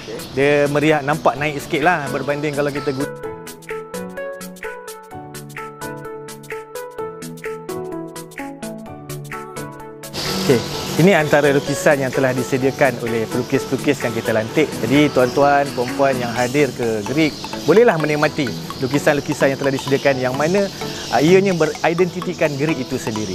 Dia meriah, nampak naik sikit lah berbanding kalau kita guna. Okey, ini antara lukisan yang telah disediakan oleh pelukis-pelukis yang kita lantik. Jadi tuan-tuan, puan-puan yang hadir ke Greek, bolehlah menikmati lukisan-lukisan yang telah disediakan yang mana ianya beridentitikan Greek itu sendiri.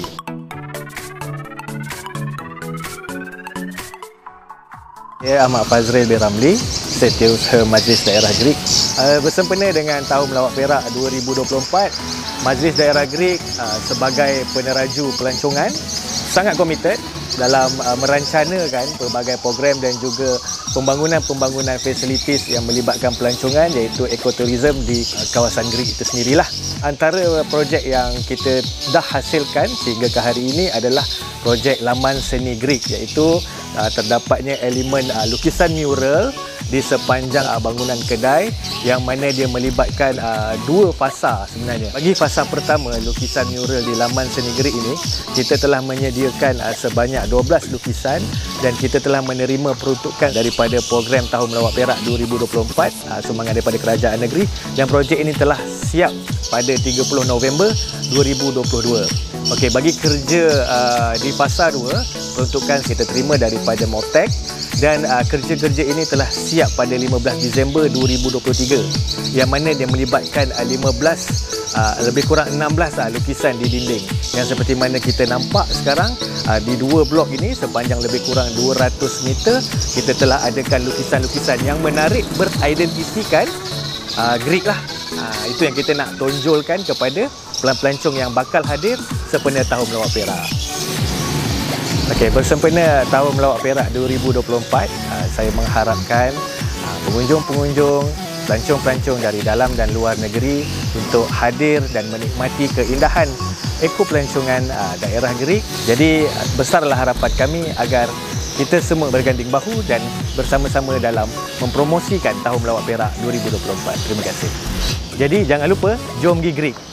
Saya Ahmad Fazril bin Ramli, Setiausaha Majlis Daerah Greek. Bersempena dengan Tahun Melawat Perak 2024, Majlis Daerah Greek sebagai peneraju pelancongan sangat komited dalam merancanakan pelbagai program dan juga pembangunan fasilitis yang melibatkan pelancongan, iaitu ekotourism di kawasan Greek itu sendirilah. Antara projek yang kita dah hasilkan sehingga ke hari ini adalah projek Laman Seni Greek, iaitu terdapatnya elemen lukisan mural di sepanjang bangunan kedai yang mana dia melibatkan dua fasa sebenarnya. Bagi fasa pertama, lukisan mural di Laman Seni Greek ini, kita telah menyediakan sebanyak 12 lukisan dan kita telah menerima peruntukan daripada program Tahun Melawat Perak 2024 sumbangan daripada Kerajaan Negeri, dan projek ini telah siap pada 30 November 2022. Okey, bagi kerja di fasa 2, peruntukan kita terima daripada Motek dan kerja-kerja ini telah siap pada 15 Disember 2023 yang mana dia melibatkan 15 lebih kurang 16 lukisan di dinding yang seperti mana kita nampak sekarang di dua blok ini sepanjang lebih kurang 200 meter kita telah adakan lukisan-lukisan yang menarik beridentisikan Greek lah. Itu yang kita nak tonjolkan kepada pelancong yang bakal hadir sempena Tahun Melawat Perak. Okey, bersempena Tahun Melawat Perak 2024, saya mengharapkan pengunjung-pengunjung, pelancong-pelancong dari dalam dan luar negeri untuk hadir dan menikmati keindahan eko-pelancongan daerah Greek. Jadi besarlah harapan kami agar kita semua berganding bahu dan bersama-sama dalam mempromosikan Tahun Melawat Perak 2024. Terima kasih. Jadi jangan lupa, jom pergi Greek.